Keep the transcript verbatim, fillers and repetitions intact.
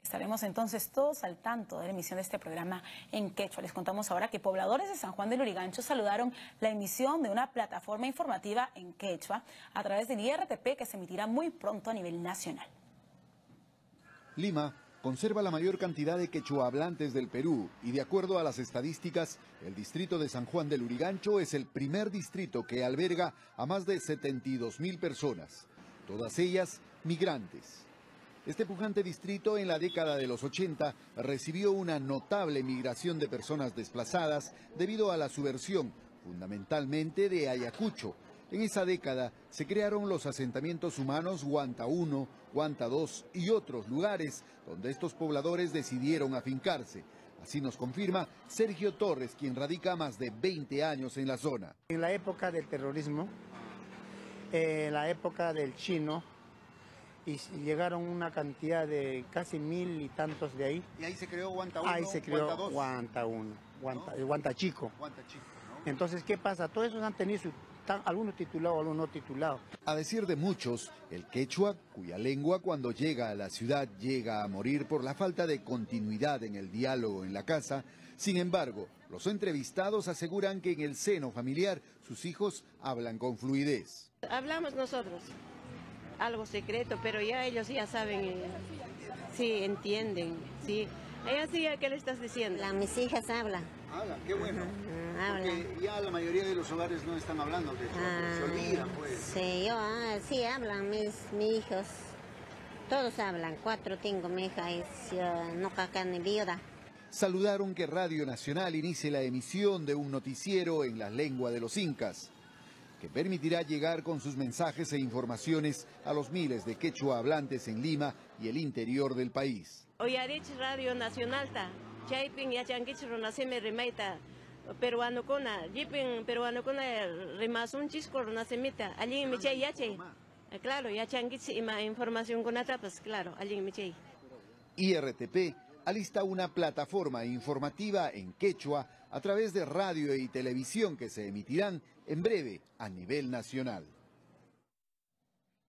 Estaremos entonces todos al tanto de la emisión de este programa en quechua. Les contamos ahora que pobladores de San Juan del Lurigancho saludaron la emisión de una plataforma informativa en quechua a través del I R T P que se emitirá muy pronto a nivel nacional. Lima conserva la mayor cantidad de quechua hablantes del Perú y de acuerdo a las estadísticas, el distrito de San Juan del Lurigancho es el primer distrito que alberga a más de setenta y dos mil personas, todas ellas migrantes. Este pujante distrito en la década de los ochenta recibió una notable migración de personas desplazadas debido a la subversión, fundamentalmente de Ayacucho. En esa década se crearon los asentamientos humanos Huanta uno, Huanta dos y otros lugares donde estos pobladores decidieron afincarse. Así nos confirma Sergio Torres, quien radica más de veinte años en la zona. En la época del terrorismo, en la época del chino, y llegaron una cantidad de casi mil y tantos de ahí. ¿Y ahí se creó Huanta uno, Ahí se creó Huanta dos? Huanta uno, Huanta, ¿No? el Huanta Chico. Huanta Chico, ¿no? Entonces, ¿qué pasa? Todos esos han tenido su, tan, algunos titulados, algunos no titulados. A decir de muchos, el quechua, cuya lengua cuando llega a la ciudad llega a morir por la falta de continuidad en el diálogo en la casa. Sin embargo, los entrevistados aseguran que en el seno familiar sus hijos hablan con fluidez. Hablamos nosotros. Algo secreto, pero ya ellos ya saben, eh, sí, entienden, sí. Ella sí, ¿qué le estás diciendo? La, mis hijas hablan. Hablan, qué bueno. Uh-huh, hablan. Porque ya la mayoría de los hogares no están hablando de eso, Ah, se olvidan pues. Sí, yo, ah, sí hablan mis, mis hijos. Todos hablan, cuatro tengo, mi hija es uh, no caca ni viuda. Saludaron que Radio Nacional inicie la emisión de un noticiero en la lengua de los incas, que permitirá llegar con sus mensajes e informaciones a los miles de quechua hablantes en Lima y el interior del país. Oyarich Radio Nacional ta, chaypin yachanquichro naseme remaita, peruano kona, jipin peruano kona remasun chisco nasemita, allí me chay yache. Claro, yachanquich ima información con atapas, claro, allí me chay. I R T P alista una plataforma informativa en quechua a través de radio y televisión que se emitirán en breve a nivel nacional.